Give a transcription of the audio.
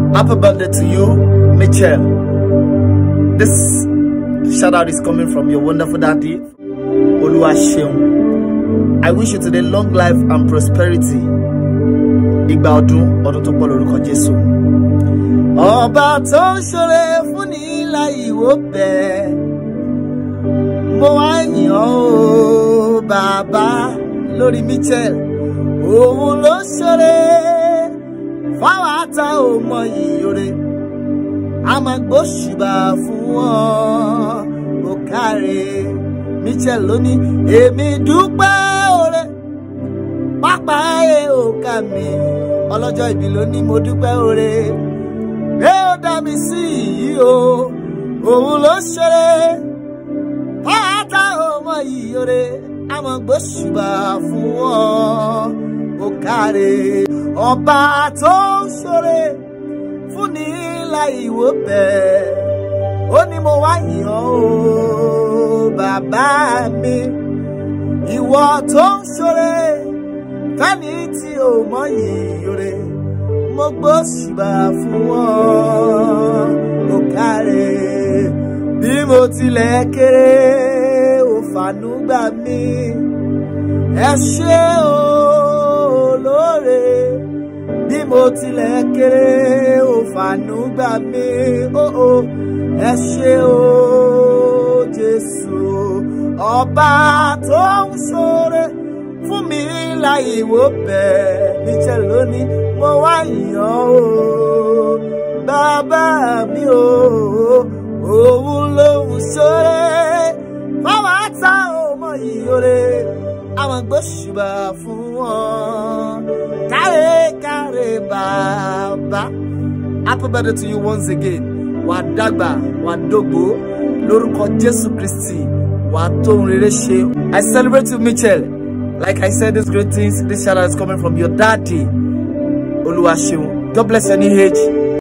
Happy birthday to you, Michelle. This shout out is coming from your wonderful daddy, OLUWASEUN. I wish you today long life and prosperity. Igba ọdún tó pọ̀ lórúkọ Jésù. Ọba tó ń ṣoore fún ni láì wò bẹ́ẹ̀. Mo wá yìn ọ́ o bàbá lórí Michelle. Òun ló ṣoore fáwọn ata ò mọ ìyóre. A máa gbóṣùbà fún wọn ó káre. Michelle ló ní èmi dúpẹ́ oore. Pápá ẹ̀ ò ká mi. Ọlọ́jọ́ ìbí ló ní mo dúpẹ́ oore. Ẹ ó dá mi sí yìí o. Òun ló ṣeré. Pátá ọmọ yìí oore. A máa gbóṣùbà fún wọn ó káre. Ọba tó ń ṣoore fún ní láì wò bẹ́ẹ̀. Ó ní mo wá yìn ọ́ o bàbá mi. Ìwọ tó ń ṣoore fẹ́ni tí ò mọ ìyóre. Mo gbóṣùbà fún wọn ó káre. Bí mo tilẹ̀ kéré ò fàánú gbà mí. Ẹ ṣé olóore. Bí mo tilẹ̀ kéré ò fàánú gbà mí. Ẹ ṣé o Jésù. Ọba tó ń ṣoore fún mi láì wò bẹ́ẹ̀. Michelle ló ní mo wá yìn ọ́ o bàbá mi o. Òun ló ń ṣoore fáwọn ata ọmọ ìyóre. Àwọn gbóṣùbà fún wọn káre káre bàbá. Happy birthday to you once again. Wà dàgbà wà dógbó lórúkọ Jésù Kristi. Wà tó ń rere ṣe. I celebrate you, Michelle. Like I said, these great things, this shout out is coming from your daddy, OLUWASEUN. God bless any age.